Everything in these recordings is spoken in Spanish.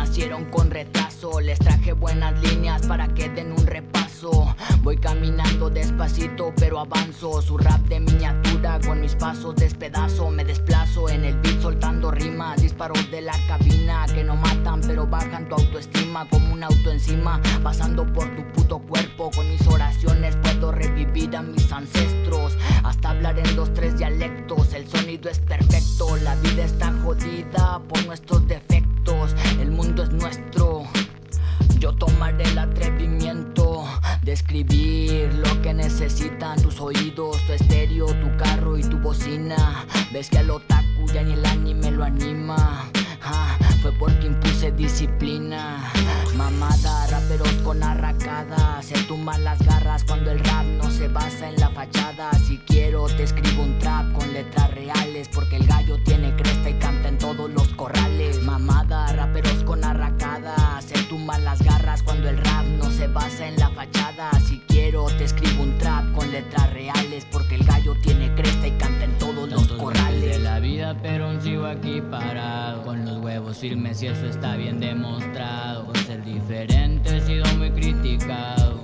nacieron con retraso. Les traje buenas líneas para que den un repaso. Voy caminando despacito pero avanzo. Su rap de miniatura con mis pasos despedazo. Me desplazo en el beat soltando rimas. Disparos de la cabina que no matan pero bajan tu autoestima. Como un auto encima pasando por tu puto cuerpo. Con mis oraciones puedo revivir a mis ancestros. Hasta hablar en 2, 3 dialectos. El sonido es perfecto. La vida está jodida por nuestros defectos. El mundo es nuestro. Yo tomaré el atrevimiento de escribir lo que necesitan tus oídos, tu estéreo, tu carro y tu bocina. Ves que al otaku ya ni el anime lo anima. Fue porque impuse disciplina. Mamada, raperos con arracada. Se tumban las garras cuando el rap no se basa en la fachada. Si quiero te escribo un trap con letras reales, porque el gallo tiene cresta y canta en todos los corrales. Mamada, raperos con arracada. Se tumban las garras cuando el rap no se basa en la fachada. Si quiero te escribo un trap con letras reales, porque el gallo tiene cresta y canta en todos los corrales. De la vida pero aún sigo aquí parado, con los huevos firmes y eso está bien demostrado. Por ser diferente he sido muy criticado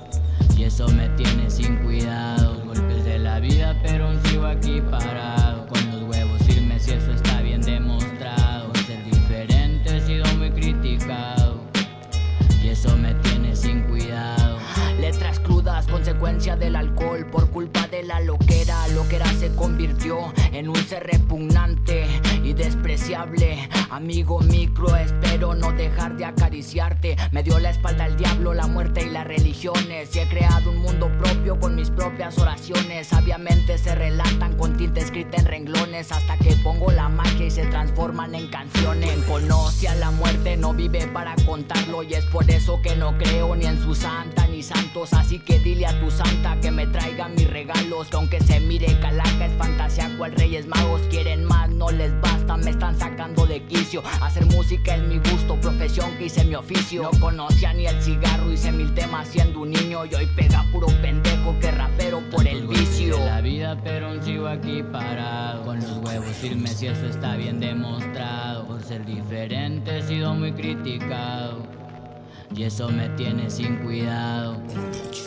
y eso me tiene sin cuidado. Golpes de la vida pero aún sigo aquí parado, con los huevos firmes y eso está bien demostrado. Por ser diferente he sido muy criticado y eso me tiene sin cuidado. Letras crudas, consecuencia del alcohol. Por culpa de la loquera, loquera se convirtió en un ser repugnante y despreciable. Amigo micro, espero no dejar de acariciarte. Me dio la espalda el diablo, la muerte y las religiones. Y he creado un mundo propio con mis propias oraciones. Sabiamente se relatan con tinta escrita en renglones, hasta que pongo la magia y se transforman en canciones. Quien conoce a la muerte no vive para contarlo, y es por eso que no creo ni en su santa ni santos. Así que dile a tu santa que me traiga mis regalos, que aunque se mire calaca es fantasía cual Reyes Magos. Quieren más, no les basta, me están sacando de quicio. Hacer música es mi gusto, profesión que hice mi oficio. No conocía ni el cigarro, hice 1000 temas siendo un niño, y hoy pega puro pendejo que rapero por el vicio. De la vida pero aún sigo aquí parado, con los huevos firmes y eso está bien demostrado. Por ser diferente he sido muy criticado y eso me tiene sin cuidado.